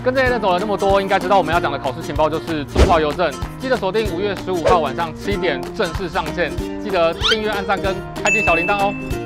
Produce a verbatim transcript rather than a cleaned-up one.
跟这些人走了那么多，应该知道我们要讲的考试情报就是中华邮政。记得锁定五月十五号晚上七点正式上线，记得订阅、按赞跟开启小铃铛哦。